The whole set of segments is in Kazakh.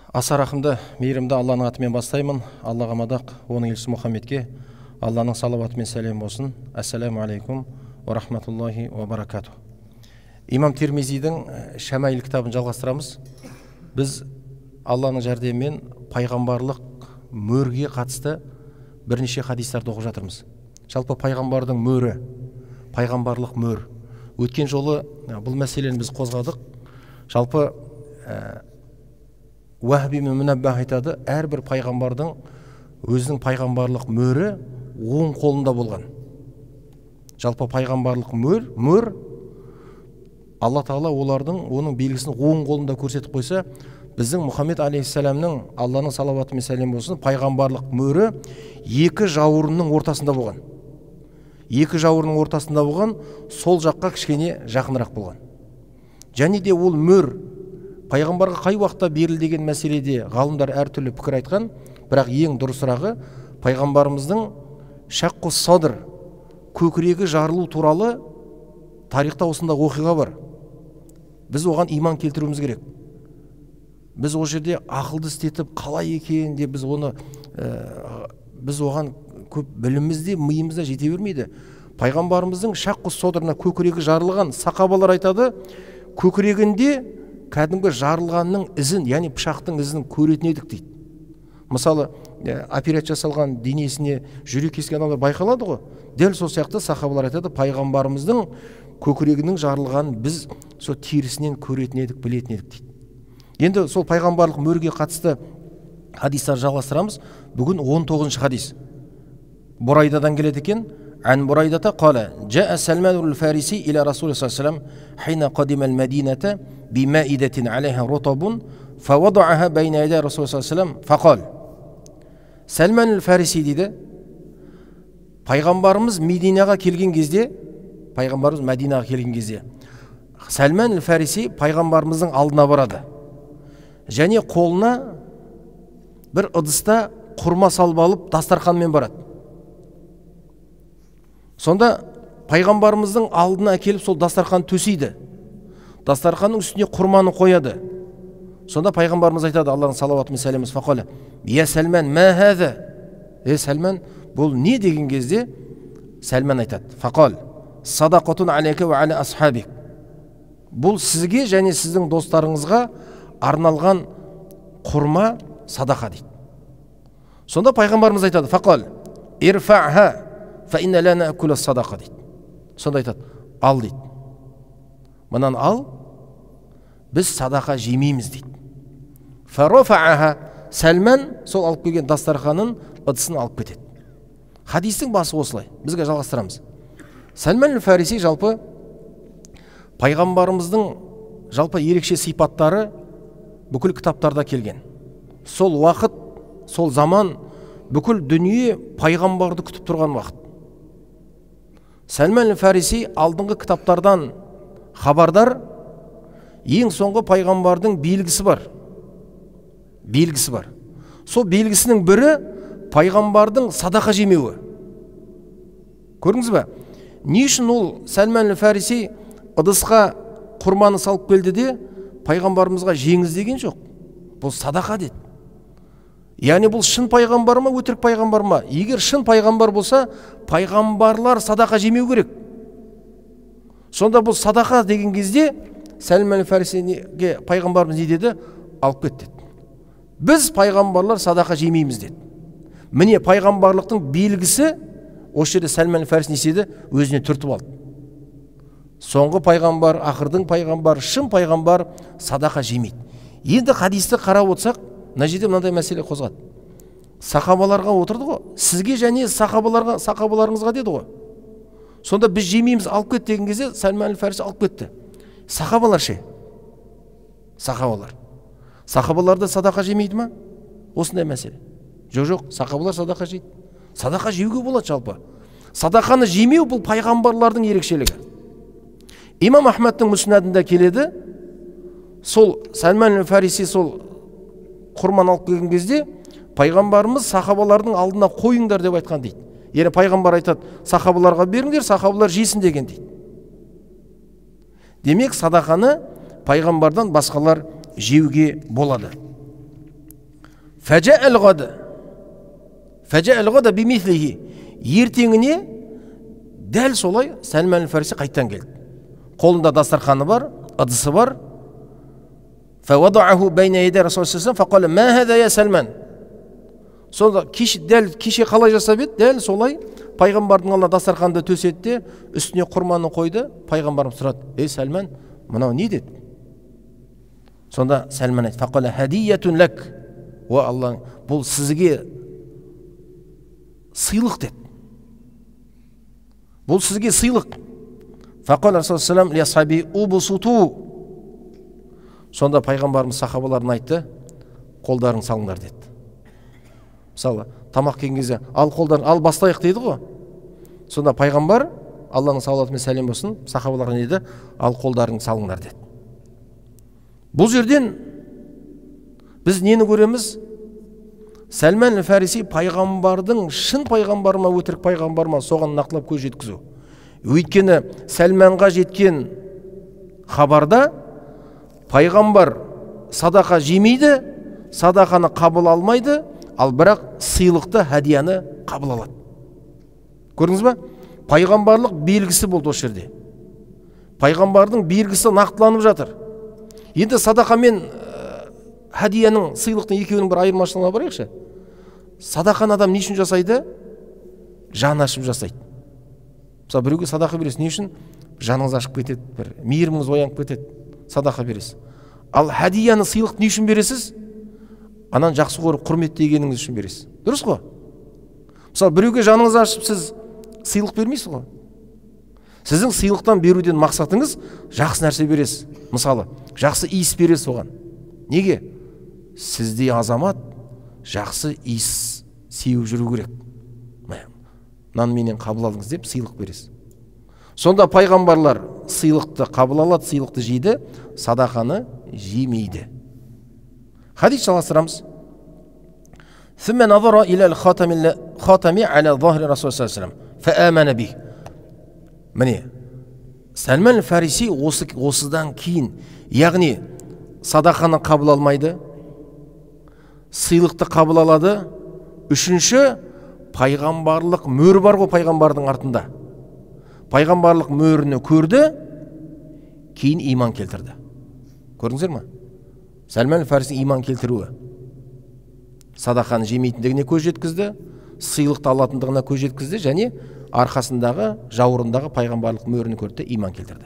Аса рахымды, мейірімді Алланың атымен бастаймын. Аллаға мадақ, оның елшісі Мұхаммедке Алланың салауаты мен сәлем болсын. Ассаламу алейкум ва рахматуллахи ва баракату. Имам Тирмизидің Шамаил кітабын жалғастырамыз. Біз Алланың жәрдемімен пайғамбарлық мөрге қатысты бірнеше хадистарды оқып жатырмыз. Жалпы пайғамбардың мөрі, пайғамбарлық мөр. Өткен жолы бұл мәселені біз қозғадық. Жалпы Уахби мен Мүнаббах айтады, әрбір пайғамбардың өзінің пайғамбарлық мөрі оң қолында болған. Жалпы пайғамбарлық мөр Алла Тағала оның белгісін оң қолында көрсетіп қойса, біздің Мұхаммед алейхиссаламның, Алланың салауаты мен сәлем болсын, пайғамбарлық мөрі екі жауырынның ортасында болған. Екі жауырынның ортасында болған, сол жаққа кішкене жақынырақ болған. Және де ол мөр пайғамбарға қай уақытта берілді деген мәселеде ғалымдар әртүрлі пікір айтқан, бірақ ең дұрысырағы пайғамбарымыздың шаққу садр, көкірегі жарылу туралы тарихта осында оқиға бар. Біз оған иман келтіруіміз керек. Біз о жерде ақылды істетіп қалай екен деп біз оған көп білімімізде, миымызда жете бермейді. Пайғамбарымыздың шаққу садрына көкірегі жарылған, сахабалар айтады, көкірегінде кәдімгі жарылғанның ізін, яғни пышақтың ізін көретін едік дейді. Мысалы, операция жасалған денесіне жүрек кескен адамдар байқалады ғой. Дәл сол сияқты сахабалар айтады, пайғамбарымыздың көкірегінің жарылғанын біз сол терісінен көретін едік, білетін едік дейді. Енді сол пайғамбарлық мөрге қатысты хадистар жалғастырамыз. Бүгін 19 хадис. Бурайдадан келеді екен. عن بريدة قال جاء سلمان الفارسي إلى رسول الله صلى الله عليه وسلم حين قدم المدينة بمائدة عليها رطب فوضعها بين يدي رسول الله صلى الله عليه وسلم فقال سلمان الفارسي dedi Пайғамбарымыз Мединаға келген кезде Сәлман el-Фариси пайғамбарымыздың алдына барады. Және қолына бір ыдыста құрма салып алып дастарханмен барады. Сонда пайғамбарымыздың алдына әкеліп сол дастархан төсейді. Дастарханның үстіне құрманы қояды. Сонда пайғамбарымыз айтады, Алланың салауаты мен сәлемі фақала: "Я Сәлман, ма хаза?" Сәлман, бұл не деген кезде Сәлман айтады: "Фақал, садақатун алейка ва аля асхабик." Бұл сізге және сіздің достарыңызға арналған құрма садақа дейді. Сонда пайғамбарымыз айтады: "Фақал, ирфа'ха فإن لا نأكل الصدقة" дейді. Сонда айтады, ал дейді. Мынаны ал, біз садақа жемейміз дейді. Фарафа'аха, Сәлман сол алып келген дастарханын ыдысын алып кетеді. Хадистің басы осылай. Бізге жалғастырамыз. Сәлман el-Фариси жалпы пайғамбарымыздың жалпы ерекше сипаттары бүкіл кітаптарда келген. Сол уақыт, сол заман бүкіл дүние пайғамбарды күтіп тұрған уақыт. Сәлман el-Фариси алдыңғы кітаптардан хабардар, ең соңғы пайғамбардың белгісі бар. Сол белгісінің бірі пайғамбардың садақа жемеуі. Көрдіңіз бе? Не үшін ол Сәлман el-Фариси ыдысқа құрманы салып келді де пайғамбарымызға жеңіз деген жоқ. Бұл садақа деді. Яғни бұл шын пайғамбар ма, өтірік пайғамбар ма? Егер шын пайғамбар болса, пайғамбарлар садақа жемеу керек. Сонда бұл садақа деген кезде Сәлман el-Фарисиге пайғамбарымыз не деді? Алып кет деді. Біз пайғамбарлар садақа жемейміз деді. Міне пайғамбарлықтың белгісі осы жерде Сәлман el-Фариси не істеді? Өзіне түртіп алды. Соңғы пайғамбар, ақырдың пайғамбар, шын пайғамбар садақа жемейді. Енді хадисті қарап отырсақ, мына жерде мынандай мәселе қозғады. Сахабаларға отырды ғой, сізге және сахабаларыңызға деді ғой. Сонда біз жемейміз, алып кет деген кезде Сәлман el-Фариси алып кетті. Сахабалар ше? Сахабаларда садақа жемейді ма? Осындай мәселе. Жоқ, сахабалар садақа жейді. Садақа жеуге болады жалпы. Садақаны жемеу бұл пайғамбарлардың ерекшелігі. Имам Ахмадтың мүснадында келеді, сол Сәлман el-Фариси сол құрман алып келген кезде пайғамбарымыз сахабалардың алдына қойыңдар деп айтқан дейді. Яғни пайғамбар айтады, сахабаларға беріңдер, сахабалар жесін деген дейді. Демек садақаны пайғамбардан басқалар жеуге болады. Фәжәәл ғада бимислихи. Ертеңіне дәл солай Сәлман әл-Фарси қайттан келді. Қолында дастарханы бар, ыдысы бар. Фәвадағаху бәйна ядай Расулуллах фақала ма хаза я Сәлман. Сонда дәл кеше қалай жасап еді? Дәл солай пайғамбардың алдына дастарханды төсетті, үстіне құрманы қойды. Пайғамбарым сұрады: "Ей Сәлман, мынау не?" деді. Сонда Сәлман айтты: "Фақала хадиятун лак." О Аллах, бұл сізге сыйлық деді. Бұл сізге сыйлық. Фақала Расулуллах ли асхаби убсуту. Сонда пайғамбарымыз сахабаларына айтты: "Қолдарын салыңдар" деді. Мысалы, тамақ келген кезде ал қолдарын ал бастайық дейді ғой. Сонда пайғамбар, Алланың салауаты мен сәлем болсын, сахабаларға не деді? Ал қолдарын салыңдар деді. Бұл жерден біз нені көреміз? Сәлман әл-Фариси пайғамбардың шын пайғамбар ма, өтірік пайғамбар ма, соған нақтылап көз жеткізу. Өйткені Сәлманға жеткен хабарда пайғамбар садақа жемейді, садақаны қабыл алмайды, ал бірақ сыйлықты, хадияны қабыл алады. Көрдіңіз ба? Пайғамбарлық белгісі болды осы жерде. Пайғамбардың белгісі нақтыланып жатыр. Енді садақа мен хадияның, сыйлықтың екеуінің бір айырмашылығына барайықшы. Садақаны адам не үшін жасайды? Жан ашып жасайды. Мысалы, біреуге садақа бересіз, не үшін? Жаныңыз ашып кетеді, бір мейіріміңіз оянып кетеді, садақа бересіз. Ал хадияны, сыйлықты не үшін бересіз? Анан жақсы көріп, құрметтегеніңіз үшін бересіз. Дұрыс қой? Мысалы, біреуге жаныңыз ашып сіз сыйлық бермейсіз ғой. Сіздің сыйлықтан беруден мақсатыңыз жақсы нәрсе бересіз. Мысалы, жақсы иіс бересіз оған. Неге? Сізде азамат жақсы иіс сеуіп жүру керек. Мынаны менен қабыл алыңыз деп сыйлық бересіз. Сонда пайғамбарлар сыйлықты қабыл алады, сыйлықты жейді, садақаны жемейді. Хадис жалғастырамыз. ثم نظر إلى الخاتم على ظهر رسول صلى الله عليه وسلم فآمن به. Міне, Сәлман әл-Фариси осыдан кейін, яғни садақаны қабыл алмайды, сыйлықты қабыл алады. Үшінші, пайғамбарлық мөр бар ғой пайғамбардың артында. Пайғамбарлық мөріні көрді, кейін иман келтірді. Көрдіңіздер ме? Сәлман әл-Фариси иман келтіруі. Садақаны жемейтіндігіне көз жеткізді, сыйлықты алатындығына көз жеткізді, және арқасындағы, жауырындағы пайғамбарлық мөріні көрді, иман келтірді.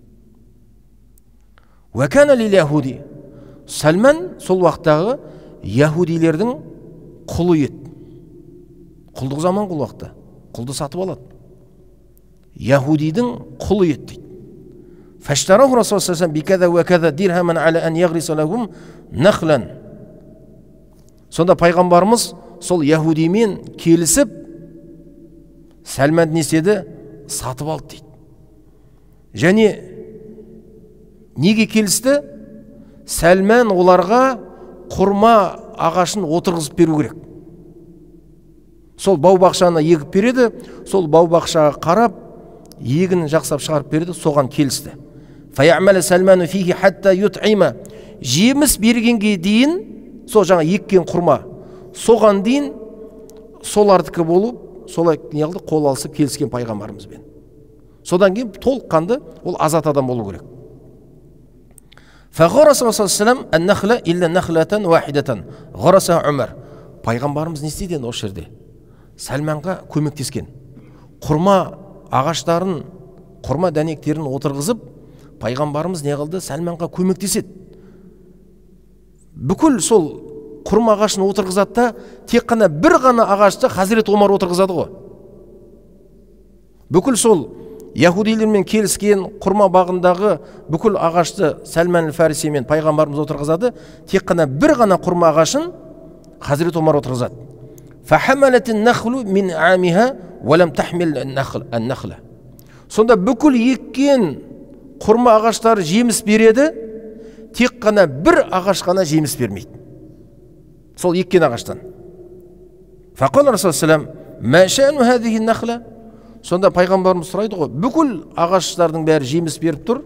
Уәкәна лил яхуди. Сәлман сол уақыттағы яхудилердің құлы еді. Құлдық заман құл уақытта. Құлды сатып алады. Яхудидің құлы еді дейді. Фәштараху Расулуллах саллаллаху алейхи ва саллям бикәза дирхаман аля ан яғриса лахум нахлан. Сонда пайғамбарымыз сол яхудимен келісіп Сәлманды не істеді? Сатып алды дейді. Және неге келісті? Сәлман оларға құрма ағашын отырғызып беру керек. Сол бау-бақшаны егіп береді, сол бау-бақшаға қарап, егінін жақсап шығарып береді, соған келісті. Фаяъмәлі Сәлману фихи хатта ют'iма. Жеміс бергенге дейін, сол жаңа еккен құрма, соған дейін солардікі болып, солай неғылды қол алысып келіскен пайғамбарымызбен. Содан кейін толыққанды ол азат адам болу керек. Фағараса Расулуллах ан-нахла илля нахлатан вахидатан. Ғараса Умар. Пайғамбарымыз не істеді осы жерде? Сәлманға көмектескен. Құрма ағаштарын, құрма дәнектерін отырғызып, пайғамбарымыз не қылды? Сәлманға көмектеседі. Бүкіл сол құрма ағашын отырғызады, тек қана бір ғана ағашты Хазірет Омар отырғызады ғой. Бүкіл сол яхудилермен келіскен құрма бағындағы бүкіл ағашты Сәлман әл-Фариси мен пайғамбарымыз отырғызады, тек қана бір ғана құрма ағашын Хазірет Омар отырғызады. Фахамалатин нахлу мин амиха ва лам тахмил ан-нахла. Сонда бүкіл еккен құрма ағаштары жеміс береді, тек қана бір ағаш қана жеміс бермейді. Сол еккен ағаштан. Фақал Расулуллах ма шану хазихи нахла. Сонда пайғамбарымыз сұрайды ғой, бүкіл ағаштардың бәрі жеміс беріп тұр,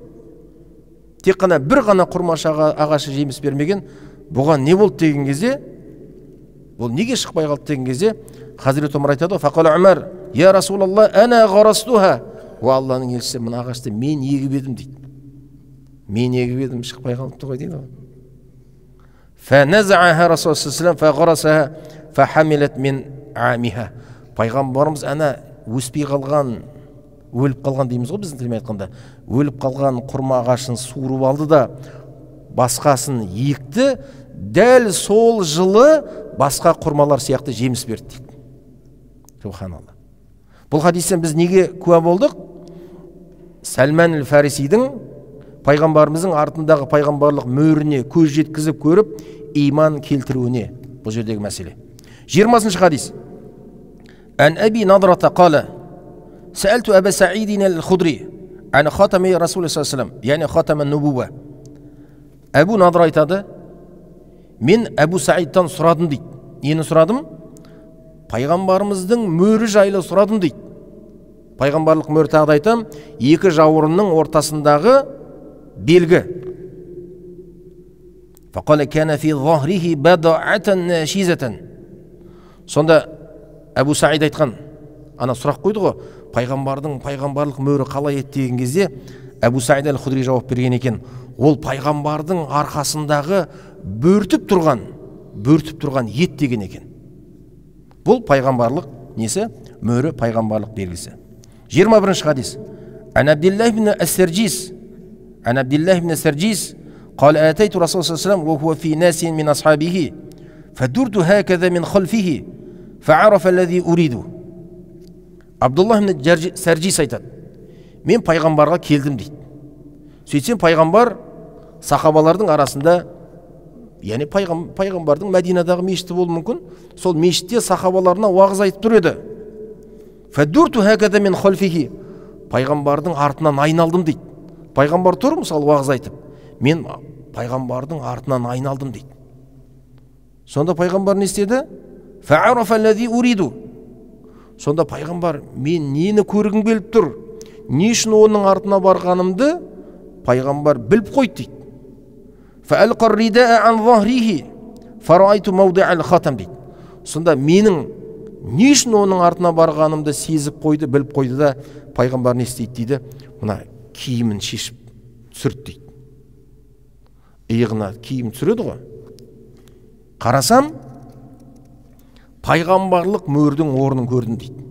тек қана бір ғана құрма ағашы жеміс бермеген, бұған не болды деген кезде, Бұл неге шықпай қалды деген кезде Хазірет Омар айтады, фақала Умар, я Расулалла, ана ғарастуха. О Алланың елшісі, мына ағашты мен егіп едім дейді. Мен егіп едім, шықпай қалыпты ғой дейді. Фәназаха Расул саллаллаху фағарасаха фахамилат мин амиха. Пайғамбарымыз ана өспей қалған, өліп қалған дейміз ғой біздің тілмен айтқанда, өліп қалған құрма ағашын суырып алды да басқасын екті, дәл сол жылы басқа құрмалар сияқты жеміс берді дейді. Субханалла. Бұл хадистен біз неге куә болдық? Сәлман әл-Фарисидің пайғамбарымыздың артындағы пайғамбарлық мөріне көз жеткізіп көріп иман келтіруіне. Бұл жердегі мәселе. 20-шы хадис. Ан Аби Надрата қала, сәлту Аба Саидин әл-Худри, ан хатами Расулы саллаллаху алейхи, яғни хатаман нубуа. Абу Надра айтады, мен Абу Саидтан сұрадым дейді. Нені сұрадым? Пайғамбарымыздың мөрі жайлы сұрадым дейді. Пайғамбарлық мөр тағы айтам, екі жауырынның ортасындағы белгі. Фақала кана фи захрихи бадa'atan нашизatan. Сонда Абу Саид айтқан, ана сұрақ қойды ғой, пайғамбарлық мөрі қалай еді деген кезде Абу Саид әл-Худри жауап берген екен. Ол пайғамбардың арқасындағы бөртіп тұрған ет деген екен. Бұл пайғамбарлық несі? Мөрі пайғамбарлық белгісі. 21-ші хадис. Ан Абдиллах ибн ас-Сарджис. Ан Абдиллах ибн ас-Сарджис قال آتيت رسول صلى الله عليه وسلم وهو في ناس من أصحابه فدرت هكذا من خلفه فعرف الذي أريده. Абдуллах ибн Сарджис айтады. Мен пайғамбарға келдім дейді. Сөйтсем пайғамбар сахабалардың арасында, яғни пайғамбардың Мәдинадағы мешіті болуы мүмкін, сол мешітте сахабаларына уағыз айтып тұр еді. Фадурту хакада мин хальфихи. Пайғамбардың артынан айналдым дейді. Пайғамбар тұр, мысалы уағыз айтып, мен пайғамбардың артынан айналдым дейді. Сонда пайғамбар не істеді? Фа'арафа аллази уриду. Сонда пайғамбар, мен нені көргім келіп тұр, не үшін оның артына барғанымды пайғамбар біліп қойды дейді. Фa'алқар рида'a ан захрихи фарайту мавди'ал хатам дейді. Сонда менің не үшін оның артына барғанымды сезіп қойды, біліп қойды да пайғамбар не істейді дейді, мына киімін шешіп түсірді дейді. Иығына киім түсіреді ғой. Қарасам, пайғамбарлық мөрдің орнын көрдім дейді.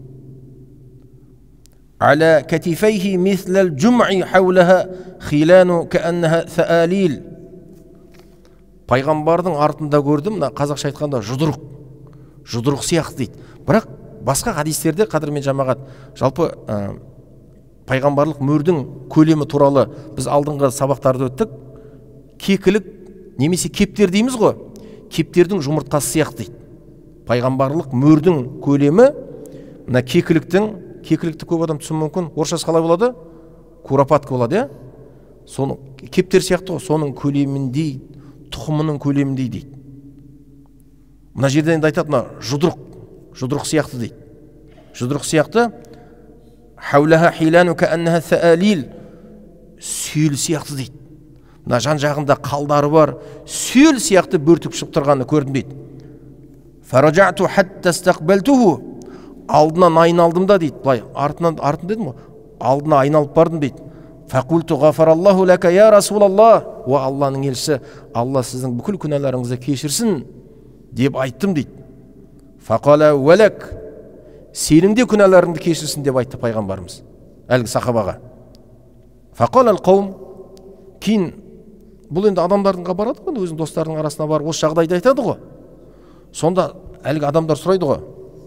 Аля катифайхи мислал джум'i хавлаха хилану кааннаха саалил. Пайғамбардың артында көрдім, мына қазақша айтқанда жұдырық сияқты дейді. Бірақ басқа хадистерде қадірмен жамағат, жалпы пайғамбарлық мөрдің көлемі туралы біз алдыңғы сабақтарды өттік. Кекілік немесе кептер дейміз ғой. Кептердің жұмыртқасы сияқты дейді. Пайғамбарлық мөрдің көлемі мына кекілікті көп адам түсінуі мүмкін. Орысшасы қалай болады? Куропатка болады, иә? Соны кептер сияқты ғой, соның көлеміндей, тұқымының көлеміндей дейді. Мына жерден енді айтады, мына жұдырық сияқты дейді. Жұдырық сияқты хавлаха хилану кааннаха саалил, сүйел сияқты дейді. Мына жан жағында қалдары бар, сүйел сияқты бөртіп шығып тұрғанын көрдім дейді. Фаражату хатта стақбалтуху, алдынан айналдым да дейді. Былай артын дедім ғой, алдына айналып бардым дейді. Фақулту ғафараллаху лака я Расулаллах, о Алланың елшісі, Алла сіздің бүкіл күнәларыңызды кешірсін деп айттым дейді. Фақала уәләк, сенің де күнәларыңды кешірсін деп айтты пайғамбарымыз әлгі сахабаға. Фақала ал-қаум, кейін бұл енді адамдарға барады ғой, өзінің достарының арасына барып осы жағдайды айтады ғой. Сонда әлгі адамдар сұрайды ғой.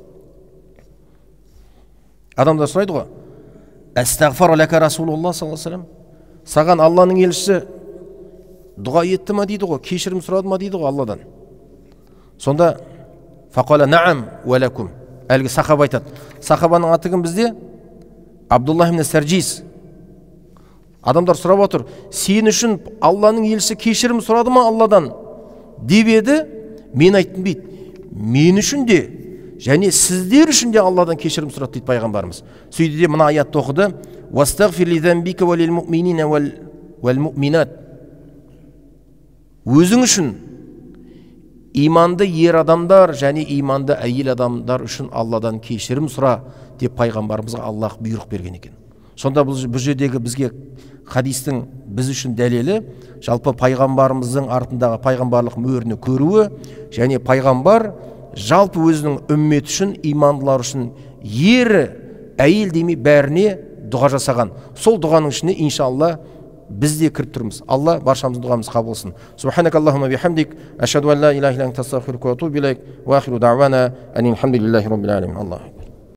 Әстағфар ләка Расулуллах саллаллаху алейхи вассалам. Саған Алланың елшісі дұға етті ма дейді ғой, кешірім сұрады ма дейді ғой Алладан. Сонда фақала наам уәләкум. Әлгі сахаба айтады. Сахабаның аты кім бізде? Абдуллах ибн Сарджис. Адамдар сұрап отыр, сен үшін Алланың елшісі кешірім сұрады ма Алладан деп еді, мен айттым дейді. Мен үшін де және сіздер үшін де Алладан кешірім сұрады дейді пайғамбарымыз. Сөйді де мына аятты оқыды. Вастағфир ли занбика ва лил муъминина вал муъминат. Өзің үшін иманды ер адамдар және иманды әйел адамдар үшін Алладан кешірім сұра деп пайғамбарымызға Аллах бұйрық берген екен. Сонда бұл жердегі бізге хадистің біз үшін дәлелі жалпы пайғамбарымыздың артындағы пайғамбарлық мөріне көруі және пайғамбар жалпы өзінің үммет үшін, имандылар үшін ері, әйел демей бәріне дұға жасаған. Сол дұғаның ішіне иншалла biz de kіріп тұрмыз. Алла баршамыздың дұғамызды қабыл қылсын. Субханакаллахумма бихамдик, ашхаду ан ла илаха илля анта астағфирука ва атубу илейк, ва ахиру дa'вана анил хамдулиллахи rabbil alamin. Аллах